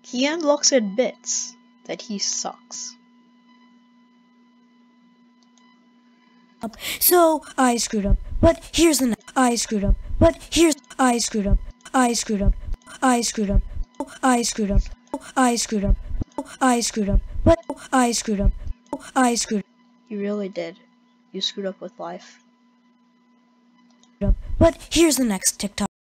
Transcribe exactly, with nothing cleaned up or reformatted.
He unlocks admits that he sucks. So I screwed up, but here's the I screwed up, but here's I screwed up, I screwed up, I screwed up, I screwed up, I screwed up, I screwed up, but I screwed up, I screwed up. You really did. You screwed up with life. But here's the next TikTok.